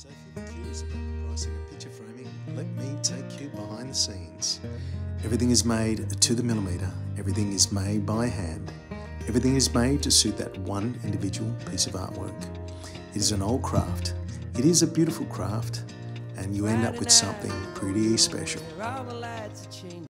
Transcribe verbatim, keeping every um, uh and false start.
So if you're curious about the pricing of picture framing, let me take you behind the scenes. Everything is made to the millimetre, everything is made by hand, everything is made to suit that one individual piece of artwork. It is an old craft, it is a beautiful craft, and you end up with something pretty special.